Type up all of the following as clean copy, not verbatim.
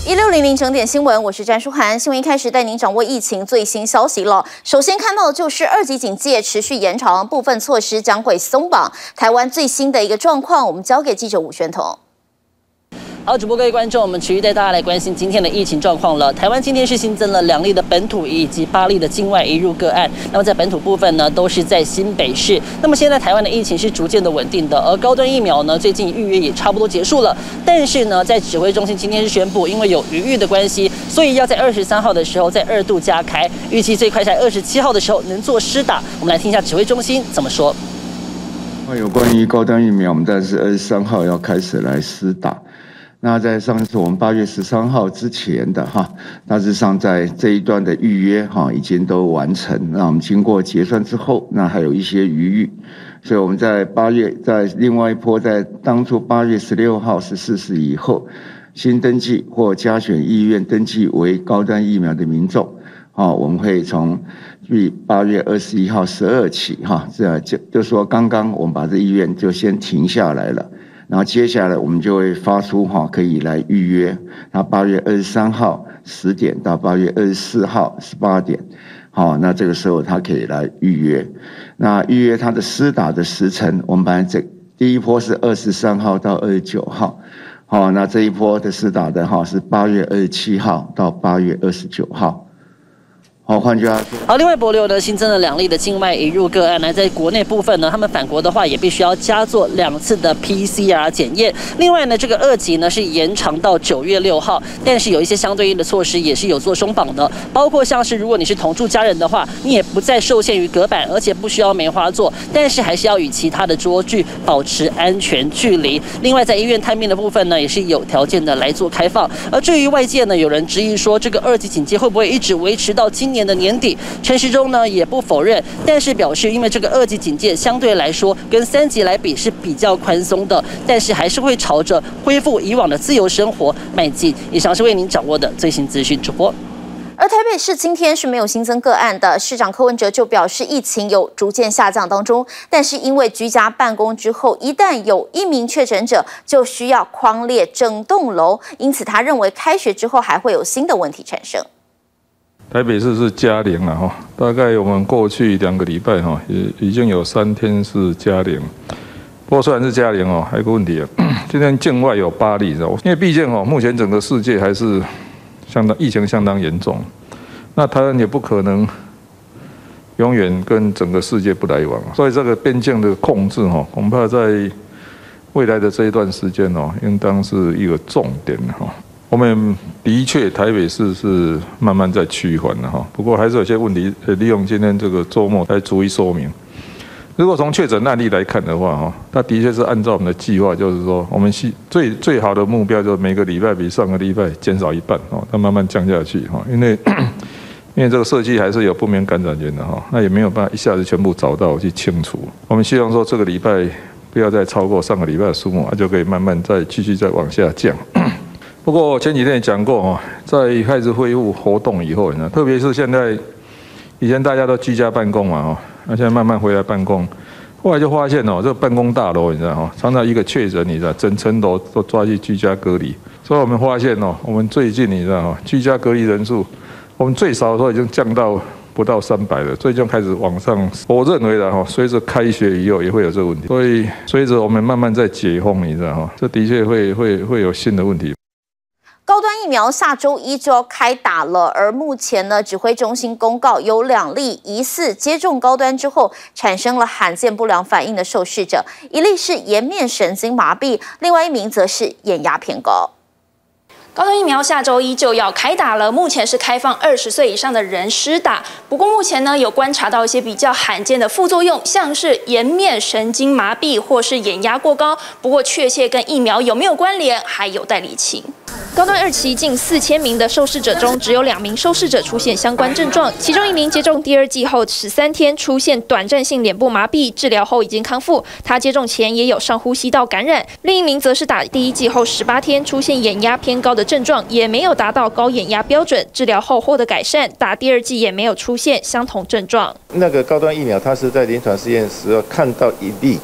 1600整点新闻，我是詹淑涵。新闻一开始带您掌握疫情最新消息了。首先看到的就是2级警戒持续延长，部分措施将会松绑。台湾最新的一个状况，我们交给记者吴宣彤。 好，主播各位观众，我们持续带大家来关心今天的疫情状况了。台湾今天是新增了2例的本土以及8例的境外移入个案。那么在本土部分呢，都是在新北市。那么现在台湾的疫情是逐渐的稳定的，而高端疫苗呢，最近预约也差不多结束了。但是呢，在指挥中心今天是宣布，因为有余裕的关系，所以要在23号的时候再2度加开，预计最快在27号的时候能做施打。我们来听一下指挥中心怎么说。 有关于高端疫苗，我们但是23号要开始来施打。 那在上次我们8月13号之前的大致上在这一段的预约已经都完成。那我们经过结算之后，那还有一些余裕，所以我们在8月在另外一波在当初8月16号14时以后，新登记或加选意愿登记为高端疫苗的民众，我们会从8月21号12起这就说刚刚我们把这意愿就先停下来了。 然后接下来我们就会发出可以来预约。那8月23号10点到8月24号18点，那这个时候他可以来预约。那预约他的施打的时辰，我们本来第一波是23号到29号，那这一波的施打的是8月27号到8月29号。 好，换句话说， 好，另外帛琉呢新增了2例的境外移入个案，那在国内部分呢，他们返国的话也必须要加做2次的 PCR 检验。另外呢，这个2级呢是延长到9月6号，但是有一些相对应的措施也是有做松绑的，包括像是如果你是同住家人的话，你也不再受限于隔板，而且不需要梅花座，但是还是要与其他的桌距保持安全距离。另外，在医院探病的部分呢，也是有条件的来做开放。而至于外界呢，有人质疑说这个2级警戒会不会一直维持到今年的年底，陈时中呢也不否认，但是表示因为这个2级警戒相对来说跟3级来比是比较宽松的，但是还是会朝着恢复以往的自由生活迈进。以上是为您掌握的最新资讯，主播。 而台北市今天是没有新增个案的，市长柯文哲就表示疫情有逐渐下降当中，但是因为居家办公之后，一旦有1名确诊者，就需要匡列整栋楼，因此他认为开学之后还会有新的问题产生。 台北市是加0了大概我们过去2个礼拜也已经有3天是加0，不过虽然是加0还有个问题今天境外有8例，因为毕竟目前整个世界还是疫情相当严重，那台湾也不可能永远跟整个世界不来往，所以这个边境的控制恐怕在未来的这一段时间应当是一个重点我们的确台北市是慢慢在趋缓了不过还是有些问题，利用今天这个周末来逐一说明。如果从确诊案例来看的话它的确是按照我们的计划，就是说我们最好的目标就是每个礼拜比上个礼拜减少1半它慢慢降下去因为这个社区还是有不明感染源的那也没有办法一下子全部找到去清除。我们希望说这个礼拜不要再超过上个礼拜的数目，就可以慢慢再继续再往下降。不过前几天也讲过在开始恢复活动以后特别是现在以前大家都居家办公嘛那现在慢慢回来办公，后来就发现这个办公大楼你知道常常一个确诊你知道整层楼都抓去居家隔离，所以我们发现我们最近你知道居家隔离人数我们最少的时候已经降到不到300了，最近开始往上。我认为随着开学以后也会有这个问题，所以随着我们慢慢在解封你知道这的确会有新的问题。 高端疫苗下周1就要开打了，而目前呢，指挥中心公告有2例疑似接种高端之后产生了罕见不良反应的受试者，1例是颜面神经麻痹，另外1名则是眼压偏高。 高端疫苗下周1就要开打了，目前是开放20岁以上的人施打。不过目前呢，有观察到一些比较罕见的副作用，像是颜面神经麻痹或是眼压过高。不过确切跟疫苗有没有关联，还有待厘清。高端2期近4000名的受试者中，只有2名受试者出现相关症状，其中1名接种第2剂后13天出现短暂性脸部麻痹，治疗后已经康复。他接种前也有上呼吸道感染。另1名则是打第1剂后18天出现眼压偏高的症状，也没有达到高眼压标准，治疗后获得改善，打第2剂也没有出现相同症状。 那个高端疫苗，它是在临床试验时候看到一例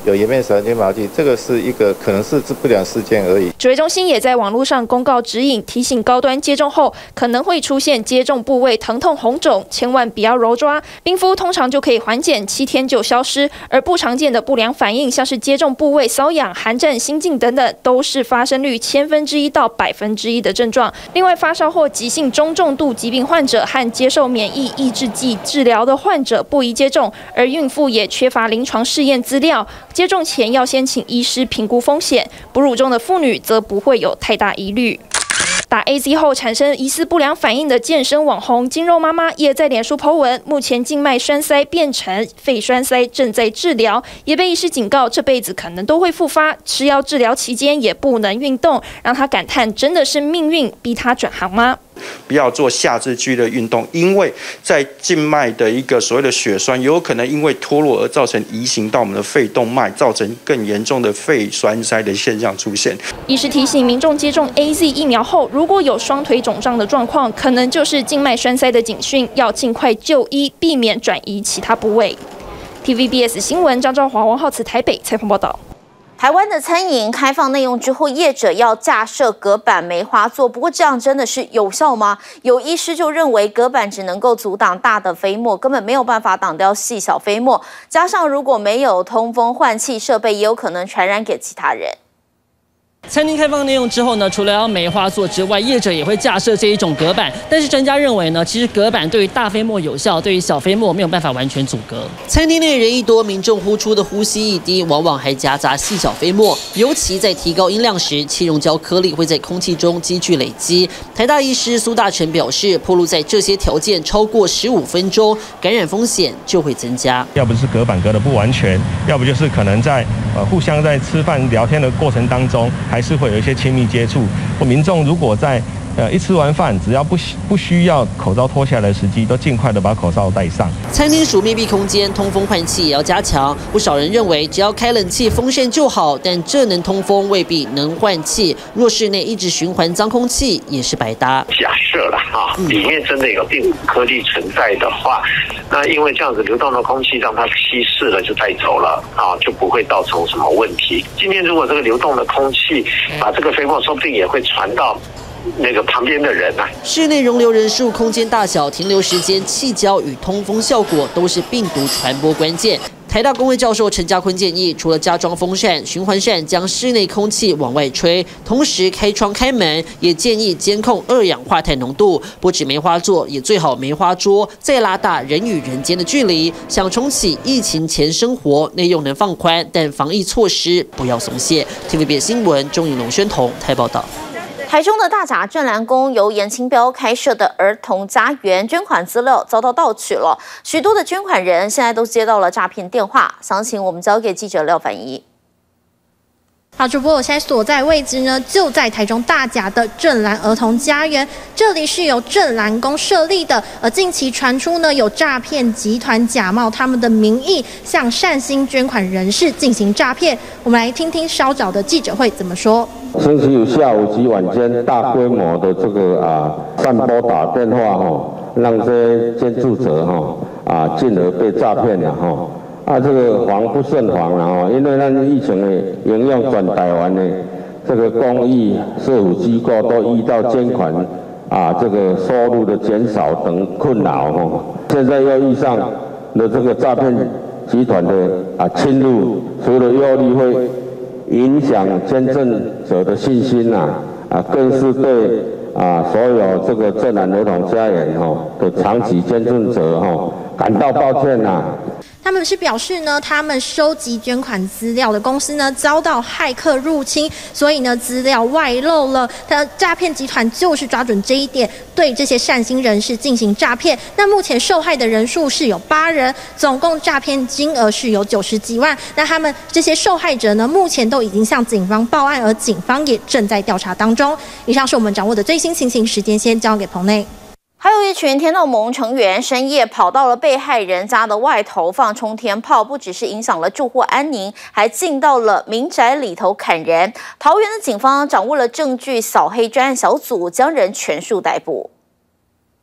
有颜面神经麻痹，这个是一个可能是不良事件而已。 指挥中心也在网络上公告指引，提醒高端接种后可能会出现接种部位疼痛、红肿，千万不要揉抓，冰敷通常就可以缓解，7天就消失。而不常见的不良反应，像是接种部位瘙痒、寒战、心悸等等，都是发生率1/1000到1%的症状。另外，发烧或急性中重度疾病患者和接受免疫抑制剂治疗的患者不宜接种，而孕妇也缺乏临床试验资料，接种前要先请医师评估风险。哺乳中的妇女则不会有太大疑虑。打 AZ 后产生疑似不良反应的健身网红筋肉妈妈也在脸书 po 文，目前静脉栓塞变成肺栓塞，正在治疗，也被医师警告这辈子可能都会复发，吃药治疗期间也不能运动，让她感叹真的是命运逼她转行吗？ 不要做下肢剧烈运动，因为在静脉的一个所谓的血栓，有可能因为脱落而造成移行到我们的肺动脉，造成更严重的肺栓塞的现象出现。 医师提醒民众接种 AZ 疫苗后，如果有双腿肿胀的状况，可能就是静脉栓塞的警讯，要尽快就医，避免转移其他部位。TVBS 新闻张兆华、王浩慈台北采访报道。 台湾的餐饮开放内用之后，业者要架设隔板梅花座，不过这样真的是有效吗？有医师就认为隔板只能够阻挡大的飞沫，根本没有办法挡掉细小飞沫，加上如果没有通风换气设备，也有可能传染给其他人。 餐厅开放内用之后呢，除了要梅花座之外，业者也会架设这一种隔板。但是专家认为呢，其实隔板对于大飞沫有效，对于小飞沫没有办法完全阻隔。餐厅内人一多，民众呼出的呼吸一低，往往还夹杂细小飞沫，尤其在提高音量时，气溶胶颗粒会在空气中积聚累积。台大医师苏大成表示，暴露在这些条件超过15分钟，感染风险就会增加。 要不是隔板隔得不完全，要不就是可能在互相在吃饭聊天的过程当中，还是会有一些亲密接触。民众如果在一吃完饭，只要不需要口罩脱下来的时机，都尽快的把口罩戴上。 餐厅属密闭空间，通风换气也要加强。不少人认为只要开冷气、风扇就好，但这能通风未必能换气。若室内一直循环脏空气，也是白搭。 假设了哈，里面真的有病毒颗粒存在的话，那因为这样子流动的空气让它稀释了就带走了啊，就不会造成什么问题。今天如果这个流动的空气把这个飞沫，说不定也会传到那个旁边的人啊。 室内容留人数、空间大小、停留时间、气胶与通风效果都是病毒传播关键。台大公卫教授陈家坤建议，除了加装风扇、循环扇将室内空气往外吹，同时开窗开门，也建议监控2氧化碳浓度。不止梅花座，也最好梅花桌，再拉大人与人间的距离。想重启疫情前生活，内用能放宽，但防疫措施不要松懈。TVBS 新闻钟颖龙、宣彤台报道。 台中的大甲镇澜宫由颜清标开设的儿童家园捐款资料遭到盗取了，许多的捐款人现在都接到了诈骗电话。详情我们交给记者廖凡怡。 好，主播，我现在所在位置呢，就在台中大甲的镇澜儿童家园，这里是由镇澜宫设立的。近期传出呢，有诈骗集团假冒他们的名义，向善心捐款人士进行诈骗。我们来听听稍早的记者会怎么说。 星期五下午及晚间，大规模的这个散播打电话让这些捐助者进而被诈骗了这个防不胜防了因为咱疫情的影响，全台湾的这个公益社福机构都遇到捐款这个收入的减少等困扰现在又遇上了这个诈骗集团的侵入，除了忧虑会影响捐赠者的信心更是对所有这个镇澜儿童家园的长期捐赠者感到抱歉他们是表示呢，他们收集捐款资料的公司呢遭到骇客入侵，所以呢资料外漏了。诈骗集团就是抓准这一点，对这些善心人士进行诈骗。那目前受害的人数是有8人，总共诈骗金额是有90几万。那他们这些受害者呢，目前都已经向警方报案，而警方也正在调查当中。以上是我们掌握的最新情形，时间先交给棚内。 还有一群天道盟成员深夜跑到了被害人家的外头放冲天炮，不只是影响了住户安宁，还进到了民宅里头砍人。桃园的警方掌握了证据，扫黑专案小组将人全数逮捕。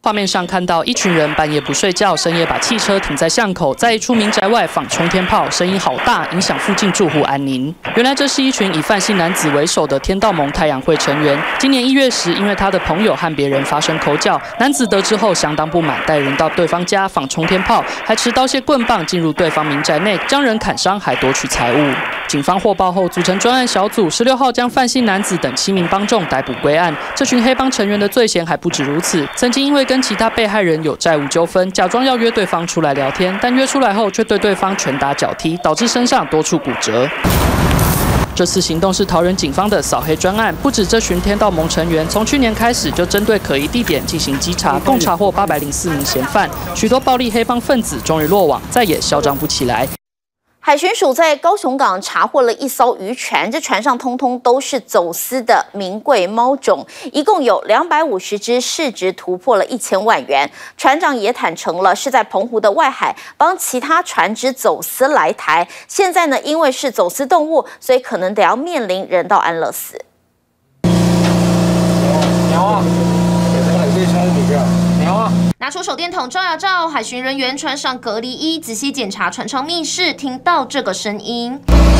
画面上看到一群人半夜不睡觉，深夜把汽车停在巷口，在一处民宅外放冲天炮，声音好大，影响附近住户安宁。原来这是一群以范姓男子为首的天道盟太阳会成员。今年1月时，因为他的朋友和别人发生口角，男子得知后相当不满，带人到对方家放冲天炮，还持刀械棍棒进入对方民宅内，将人砍伤，还夺取财物。警方获报后组成专案小组，16号将范姓男子等7名帮众逮捕归案。这群黑帮成员的罪嫌还不止如此，曾经因为跟其他被害人有债务纠纷，假装要约对方出来聊天，但约出来后却对对方拳打脚踢，导致身上多处骨折。这次行动是桃园警方的扫黑专案，不止这群天道盟成员，从去年开始就针对可疑地点进行稽查，共查获804名嫌犯，许多暴力黑帮分子终于落网，再也嚣张不起来。 海巡署在高雄港查获了一艘渔船，这船上通通都是走私的名贵猫种，一共有250只，市值突破了1000万元。船长也坦诚了，是在澎湖的外海帮其他船只走私来台。现在呢，因为是走私动物，所以可能得要面临人道安乐死。 拿出手电筒照呀照，海巡人员穿上隔离衣，仔细检查船舱密室，听到这个声音。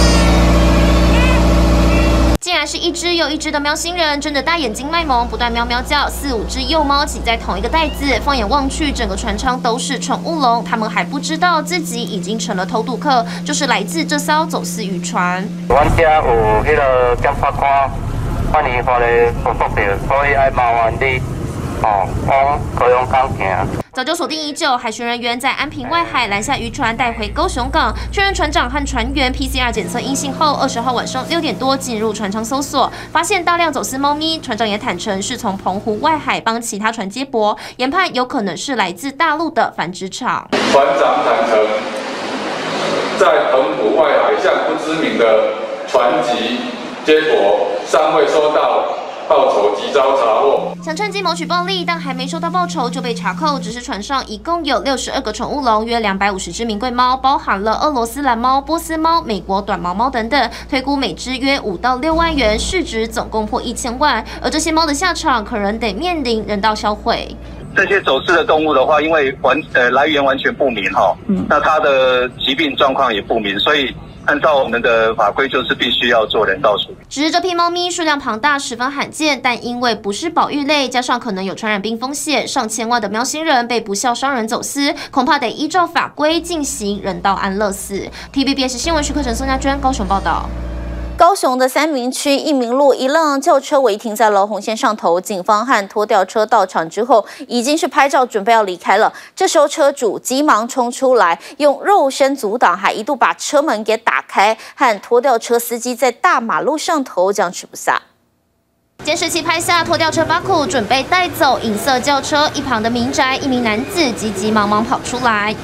竟然是一只又一只的喵星人，睁着大眼睛卖萌，不断喵喵叫，4、5只幼猫挤在同一个袋子，放眼望去，整个船舱都是宠物笼。他们还不知道自己已经成了偷渡客，就是来自这艘走私渔船。 阮家有迄个检察官办理法的手续着，所以爱麻烦你。往高雄港行。 早就锁定已久，海巡人员在安平外海拦下渔船，带回高雄港，确认船长和船员 PCR 检测阴性后，20号晚上6点多进入船舱搜索，发现大量走私猫咪。船长也坦诚是从澎湖外海帮其他船接驳，研判有可能是来自大陆的繁殖场。 船长坦诚，在澎湖外海向不知名的船籍接驳，尚未收到报酬，即遭查获。 想趁机谋取暴利，但还没收到报酬就被查扣。只是船上一共有62个宠物笼，约250只名贵猫，包含了俄罗斯蓝猫、波斯猫、美国短毛猫等等，推估每只约5到6万元，市值总共破1000万。而这些猫的下场可能得面临人道销毁。 这些走私的动物的话，因为来源完全不明哈，那它的疾病状况也不明，所以按照我们的法规，就是必须要做人道处理。 只是这批猫咪数量庞大，十分罕见，但因为不是保育类，加上可能有传染病风险，上千万的喵星人被不孝商人走私，恐怕得依照法规进行人道安乐死。TVBS 新闻徐克成、宋家娟高雄报道。 高雄的三民区益民路一辆轿车违停在了红线上头，警方和拖吊车到场之后，已经是拍照准备要离开了。这时候车主急忙冲出来，用肉身阻挡，还一度把车门给打开，和拖吊车司机在大马路上头僵持不下。 监视器拍下拖吊车巴库准备带走银色轿车，一旁的民宅，一名男子急急忙忙跑出来。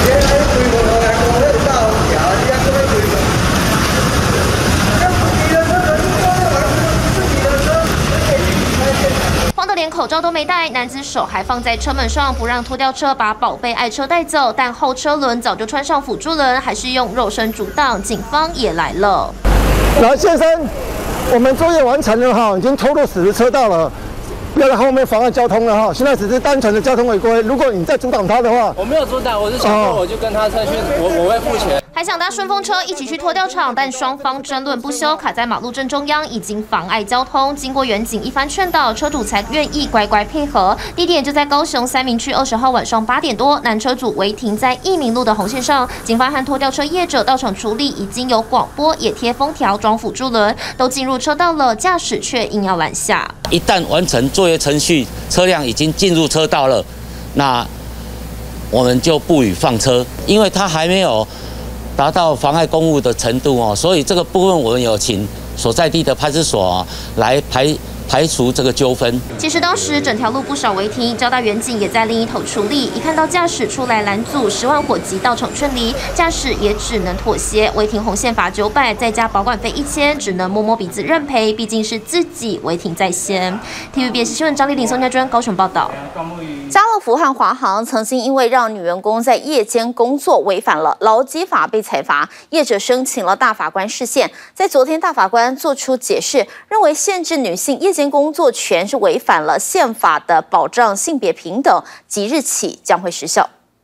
慌得连口罩都没戴，男子手还放在车门上，不让拖吊车把宝贝爱车带走，但后车轮早就穿上辅助轮，还是用肉身阻挡。警方也来了。 来，先生，我们作业完成了哈，已经拖入10车道了，不要在后面妨碍交通了哈。现在只是单纯的交通违规，如果你再阻挡他的话， 我没有阻挡，我是想说我就跟他测讯，我会付钱。 还想搭顺风车一起去拖吊场，但双方争论不休，卡在马路正中央，已经妨碍交通。经过远警一番劝导，车主才愿意乖乖配合。地点就在高雄三民区20号晚上8点多，男车主违停在益民路的红线上，警方和拖吊车业者到场处理，已经有广播也贴封条装辅助轮，都进入车道了，驾驶却硬要拦下。 一旦完成作业程序，车辆已经进入车道了，那我们就不予放车，因为他还没有达到妨碍公务的程度哦，所以这个部分我们有请所在地的派出所来排除这个纠纷。 其实当时整条路不少违停，交大远警也在另一头处理。一看到驾驶出来拦阻，10万火急到场劝离，驾驶也只能妥协。违停红线罚900，再加保管费1000，只能摸摸鼻子认赔，毕竟是自己违停在先。TVBS 新闻张丽玲、宋家娟高雄报道。 家乐福和华航曾经因为让女员工在夜间工作违反了劳基法被裁罚，业者申请了大法官释宪。在昨天，大法官作出解释，认为限制女性夜间间工作权是违反了宪法的保障性别平等，即日起将会失效。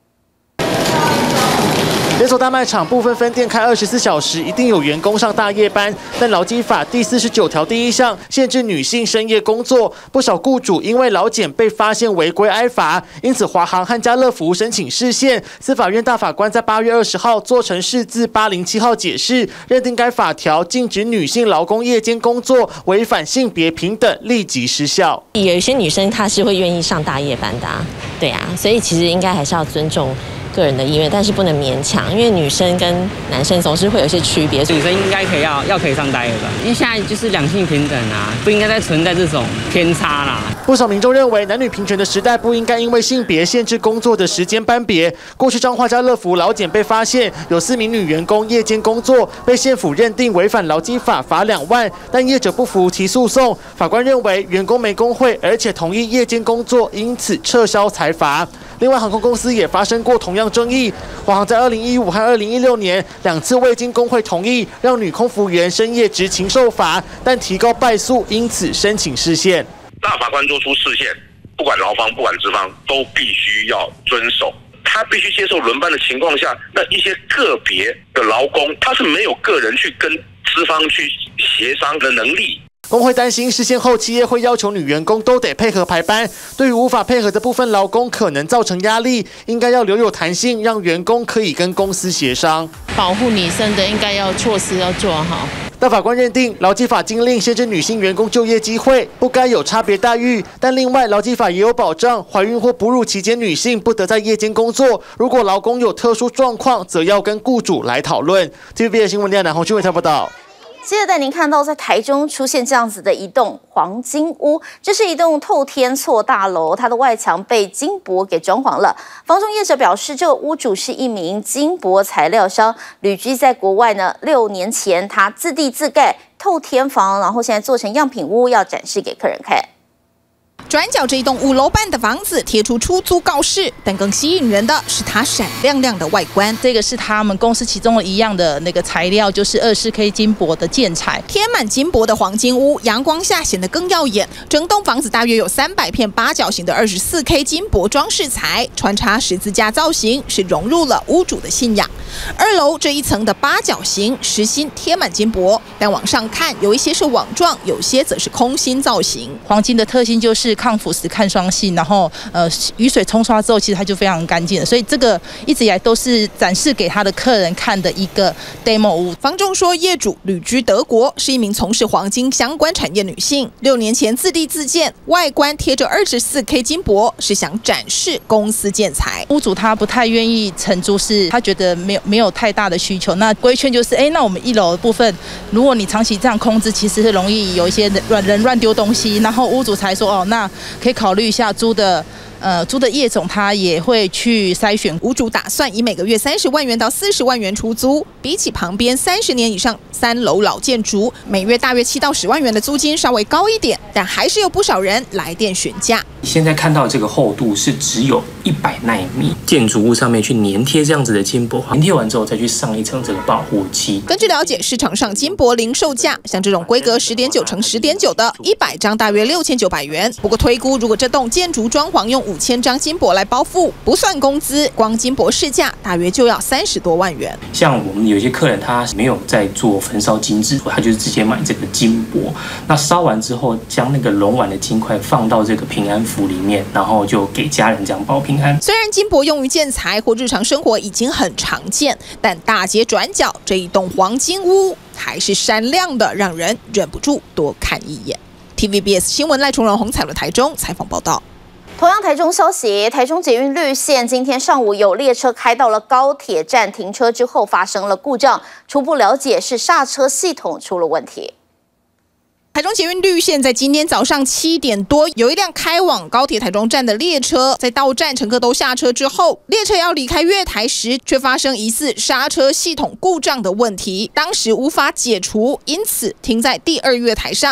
连锁大卖场部分分店开24小时，一定有员工上大夜班。但劳基法第49条第1项限制女性深夜工作，不少雇主因为劳检被发现违规挨罚，因此华航和家乐福申请释宪。司法院大法官在8月20号做成释字807号解释，认定该法条禁止女性劳工夜间工作，违反性别平等，立即失效。 有一些女生她是会愿意上大夜班的对啊，所以其实应该还是要尊重个人的意愿，但是不能勉强，因为女生跟男生总是会有一些区别。 女生应该可以上大夜班，因为现在就是两性平等不应该再存在这种偏差啦。 不少民众认为，男女平权的时代不应该因为性别限制工作的时间班别。过去彰化家乐福劳检被发现有4名女员工夜间工作，被县府认定违反劳基法，罚2万，但业者不服提诉讼。法官认为员工没工会，而且同意夜间工作，因此撤销裁罚。另外，航空公司也发生过同样争议。华航在2015和2016年2次未经工会同意，让女空服员深夜执勤受罚，但提告败诉，因此申请释宪。 大法官做出释宪，不管劳方不管资方都必须要遵守。他必须接受轮班的情况下，那一些个别的劳工，他是没有个人去跟资方去协商的能力。 工会担心释宪后，企业会要求女员工都得配合排班，对于无法配合的部分劳工可能造成压力，应该要留有弹性，让员工可以跟公司协商。 保护女生的应该要措施要做好。 大法官认定，劳基法禁令限制女性员工就业机会，不该有差别待遇。但另外，劳基法也有保障，怀孕或哺乳期间女性不得在夜间工作。如果劳工有特殊状况，则要跟雇主来讨论。TVBS 新闻台南洪俊伟报道。 接着带您看到，在台中出现这样子的一栋黄金屋，这是一栋透天厝大楼，它的外墙被金箔给装潢了。房仲业者表示，这个屋主是一名金箔材料商，旅居在国外呢。6年前，他自地自盖透天房，然后现在做成样品屋，要展示给客人看。 转角这一栋5楼半的房子贴出出租告示，但更吸引人的是它闪亮亮的外观。 这个是他们公司其中的一样的那个材料，就是 24K 金箔的建材， 贴满金箔的黄金屋，阳光下显得更耀眼。整栋房子大约有300片八角形的 24K 金箔装饰材，穿插十字架造型，是融入了屋主的信仰。2楼这一层的八角形实心贴满金箔，但往上看有一些是网状，有些则是空心造型。 黄金的特性就是抗腐蚀、抗霜性，然后雨水冲刷之后，其实它就非常干净了。所以这个一直以来都是展示给他的客人看的一个 demo 屋。 房仲说，业主旅居德国，是一名从事黄金相关产业女性。6年前自地自建，外观贴着 24K 金箔，是想展示公司建材。 屋主他不太愿意承租，是他觉得没有太大的需求。那规劝就是，那我们1楼的部分，如果你长期这样空置，其实是容易有一些人乱丢东西。然后屋主才说，那可以考虑一下租的业种，他也会去筛选。 屋主打算以每个月30万元到40万元出租，比起旁边30年以上3楼老建筑，每月大约7到10万元的租金稍微高一点，但还是有不少人来电询价。 现在看到这个厚度是只有100奈米，建筑物上面去粘贴这样子的金箔，粘贴完之后再去上一层这个保护漆。 根据了解，市场上金箔零售价，像这种规格10.9乘10.9的100张大约6900元。不过推估，如果这栋建筑装潢用5000张金箔来包覆，不算工资，光金箔市价大约就要30多万元。 像我们有些客人他没有在做焚烧金纸，他就是直接买这个金箔，那烧完之后将那个熔完的金块放到这个平安符里面，然后就给家人这样保平安。 虽然金箔用于建材或日常生活已经很常见，但大街转角这一栋黄金屋还是闪亮的，让人忍不住多看一眼。TVBS 新闻赖崇荣、洪彩伦台中采访报道。 同样，台中消息，台中捷运绿线今天上午有列车开到了高铁站停车之后发生了故障，初步了解是刹车系统出了问题。 台中捷运绿线在今天早上7点多，有一辆开往高铁台中站的列车，在到站乘客都下车之后，列车要离开月台时，却发生疑似刹车系统故障的问题，当时无法解除，因此停在第2月台上。不过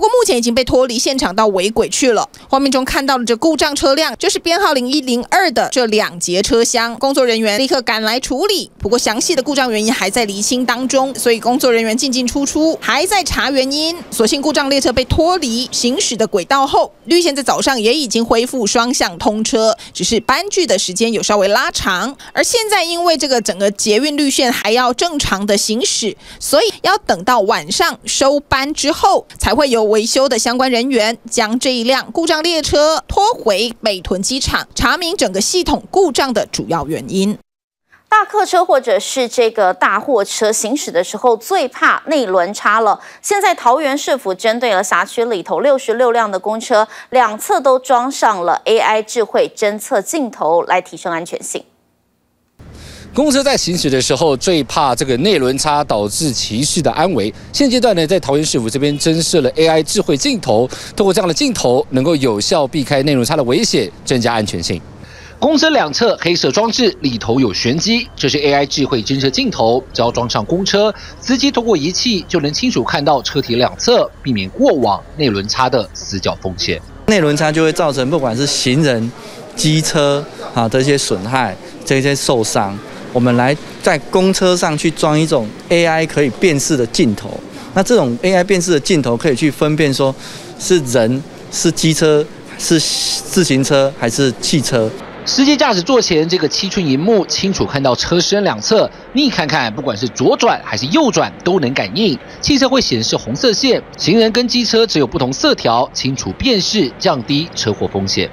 过目前已经被脱离现场到尾轨去了。画面中看到的这故障车辆，就是编号0102的这2节车厢，工作人员立刻赶来处理。不过详细的故障原因还在厘清当中，所以工作人员进进出出，还在查原因。所幸故障列车被脱离行驶的轨道后，绿线在早上也已经恢复双向通车，只是班距的时间有稍微拉长。而现在因为这个整个捷运绿线还要正常的行驶，所以要等到晚上收班之后，才会有维修的相关人员将这一辆故障列车拖回北屯机场，查明整个系统故障的主要原因。 大客车或者是这个大货车行驶的时候，最怕内轮差了。现在桃园市府针对了辖区里头66辆的公车，两侧都装上了 AI 智慧侦测镜头，来提升安全性。 公车在行驶的时候，最怕这个内轮差导致骑士的安危。现阶段呢，在桃园市府这边增设了 AI 智慧镜头，透过这样的镜头，能够有效避开内轮差的危险，增加安全性。公车两侧黑色装置里头有玄机，这是 AI 智慧侦测镜头，只要装上公车，司机透过仪器就能清楚看到车体两侧，避免过往内轮差的死角风险。 内轮差就会造成不管是行人、机车的一些损害，这些受伤。我们来在公车上去装一种 AI 可以辨识的镜头，那这种 AI 辨识的镜头可以去分辨说是人、是机车、是自行车还是汽车。 司机驾驶座前这个7寸萤幕，清楚看到车身两侧，你看看，不管是左转还是右转都能感应。汽车会显示红色线，行人跟机车只有不同色条，清楚辨识，降低车祸风险。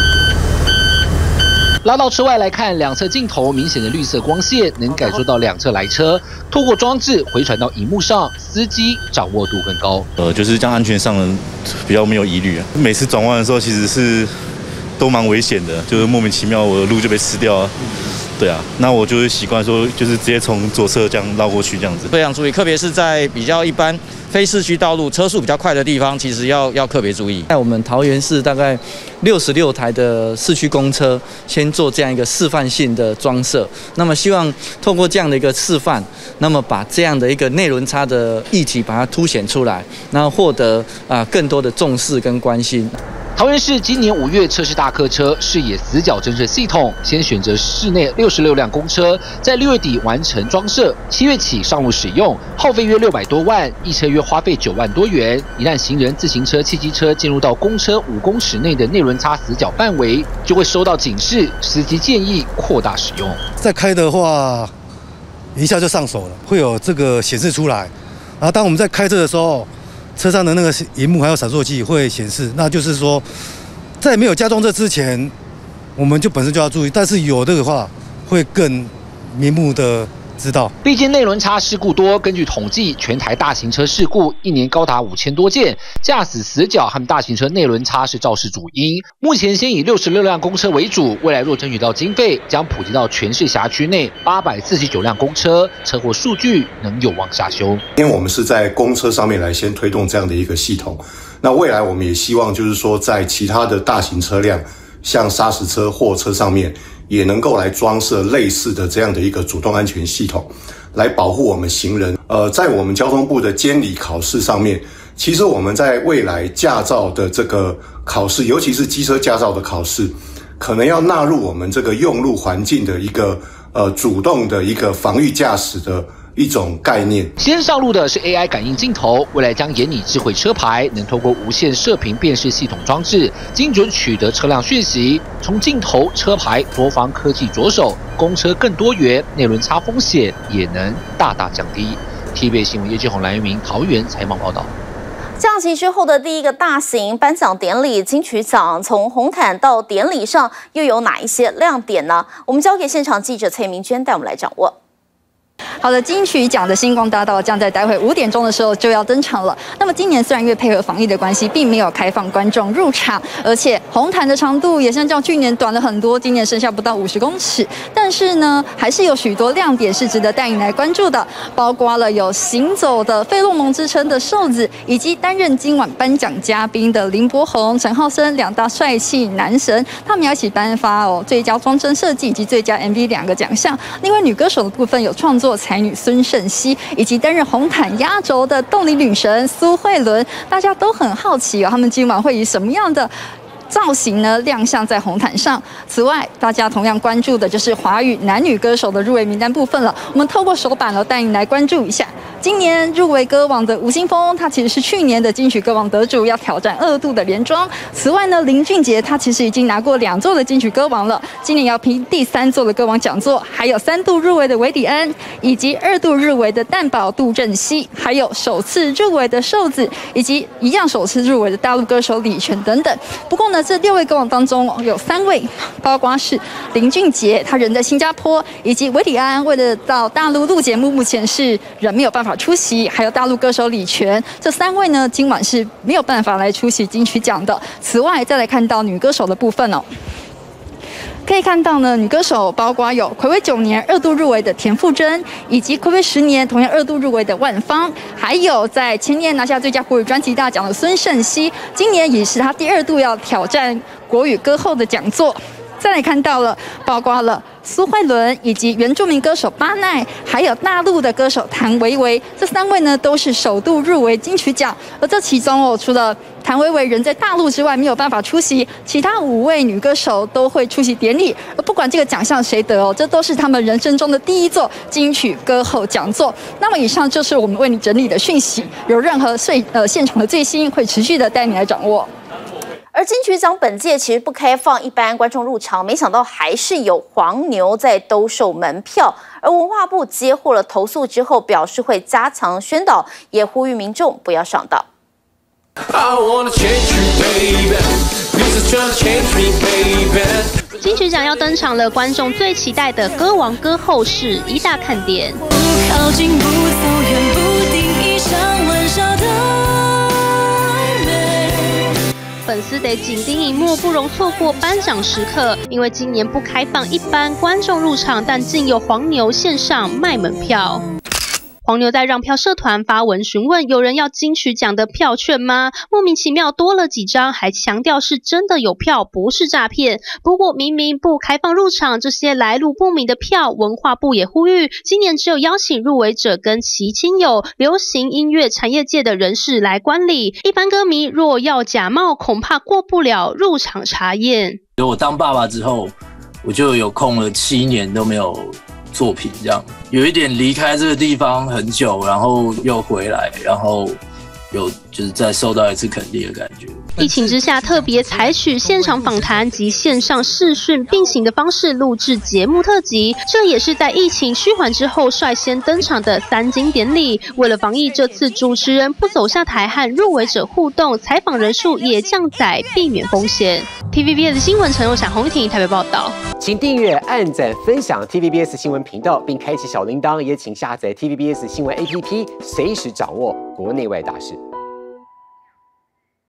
拉到车外来看，两侧镜头明显的绿色光线能感受到两侧来车，透过装置回传到荧幕上，司机掌握度更高。 就是这样安全上的比较没有疑虑啊。每次转弯的时候其实是都蛮危险的，就是莫名其妙我的路就被吃掉了。对啊，那我就会习惯说，就是直接从左侧这样绕过去这样子。 非常注意，特别是在比较一般非市区道路车速比较快的地方，其实要特别注意。在我们桃园市大概66台的市区公车，先做这样一个示范性的装设。那么希望透过这样的一个示范，那么把这样的一个内轮差的议题把它凸显出来，然后获得更多的重视跟关心。 桃园市今年5月测试大客车视野死角侦测系统，先选择市内66辆公车，在6月底完成装设，7月起上路使用，耗费约600多万，一车约花费9万多元。一旦行人、自行车、汽机车进入到公车5公尺内的内轮差死角范围，就会收到警示，司机建议扩大使用。 再开的话，一下就上手了，会有这个显示出来。然后当我们在开车的时候，车上的那个萤幕还有闪烁器会显示，那就是说，在没有加装这之前，我们就本身就要注意，但是有的话会更明目的知道。 毕竟内轮差事故多，根据统计，全台大型车事故一年高达5000多件，驾驶死角和大型车内轮差是肇事主因。目前先以66辆公车为主，未来若争取到经费，将普及到全市辖区内849辆公车，车祸数据能有望下修。 因为我们是在公车上面来先推动这样的一个系统，那未来我们也希望就是说，在其他的大型车辆，像砂石车、货车上面，也能够来装设类似的这样的一个主动安全系统，来保护我们行人。在我们交通部的监理考试上面，其实我们在未来驾照的这个考试，尤其是机车驾照的考试，可能要纳入我们这个用路环境的一个主动的一个防御驾驶的一种概念。 先上路的是 AI 感应镜头，未来将研拟智慧车牌，能透过无线射频辨识系统装置，精准取得车辆讯息，从镜头、车牌多方科技着手，公车更多元，内轮差风险也能大大降低。TVB 新闻叶志宏、蓝玉明桃园采访报道。 假期之后的第一个大型颁奖典礼金曲奖，从红毯到典礼上又有哪一些亮点呢？我们交给现场记者蔡明娟带我们来掌握。 好的，金曲奖的星光大道将在待会5点钟的时候就要登场了。那么今年虽然因为配合防疫的关系，并没有开放观众入场，而且红毯的长度也相较去年短了很多，今年剩下不到50公尺。但是呢，还是有许多亮点是值得带你来关注的，包括了有行走的费洛蒙之称的瘦子，以及担任今晚颁奖嘉宾的林柏宏、陈浩森2大帅气男神，他们要一起颁发最佳装帧设计以及最佳 MV 2个奖项。另外女歌手的部分有创作才才女孙盛熙，以及担任红毯压轴的动力女神苏慧伦，大家都很好奇哦，他们今晚会以什么样的造型呢亮相在红毯上。此外，大家同样关注的就是华语男女歌手的入围名单部分了。我们透过手板带你来关注一下。今年入围歌王的吴青峰，他其实是去年的金曲歌王得主，要挑战2度的连庄。此外呢，林俊杰他其实已经拿过2座的金曲歌王了，今年要拼第3座的歌王讲座。还有3度入围的韦礼安，以及2度入围的蛋堡杜振熙，还有首次入围的瘦子，以及一样首次入围的大陆歌手李泉等等。不过呢，这6位歌王当中有3位，包括是林俊杰，他人在新加坡，以及韦礼安为了到大陆录节目，目前是人没有办法出席，还有大陆歌手李泉，这3位呢今晚是没有办法来出席金曲奖的。此外，再来看到女歌手的部分哦。可以看到呢，女歌手包括有睽违9年2度入围的田馥甄，以及睽违10年同样2度入围的万芳，还有在前年拿下最佳国语专辑大奖的孙盛熙，今年也是她第2度要挑战国语歌后的讲座。再来看到了，包括了苏慧伦以及原住民歌手巴奈，还有大陆的歌手谭维维，这3位呢都是首度入围金曲奖。而这其中哦，除了谭维维人在大陆之外没有办法出席，其他5位女歌手都会出席典礼。而不管这个奖项谁得哦，这都是他们人生中的第1座金曲歌后讲座。那么以上就是我们为你整理的讯息，有任何现场的最新，会持续的带你来掌握。 而金曲奖本届其实不开放一般观众入场，没想到还是有黄牛在兜售门票。而文化部接获了投诉之后，表示会加强宣导，也呼吁民众不要上当。 金曲奖要登场了，观众最期待的歌王歌后是一大看点。不靠近，不走远，不定义上玩笑的。粉丝得紧盯荧幕，不容错过颁奖时刻。因为今年不开放一般观众入场，但竟有黄牛线上卖门票。黄牛在让票社团发文询问，有人要金曲奖的票券吗？莫名其妙多了几张，还强调是真的有票，不是诈骗。不过明明不开放入场，这些来路不明的票，文化部也呼吁，今年只有邀请入围者跟其亲友、流行音乐产业界的人士来观礼。一般歌迷若要假冒，恐怕过不了入场查验。 我当爸爸之后，我就有空了7年都没有作品，这样有一点离开这个地方很久，然后又回来，然后有就是再受到一次肯定的感觉。 疫情之下，特别采取现场访谈及线上视讯并行的方式录制节目特辑，这也是在疫情趋缓之后率先登场的3金典礼。为了防疫，这次主持人不走下台和入围者互动，采访人数也降载，避免风险。TVBS 新闻陈若闪、洪婷台北报道。 请订阅、按赞、分享 TVBS 新闻频道，并开启小铃铛，也请下载 TVBS 新闻 APP， 随时掌握国内外大事。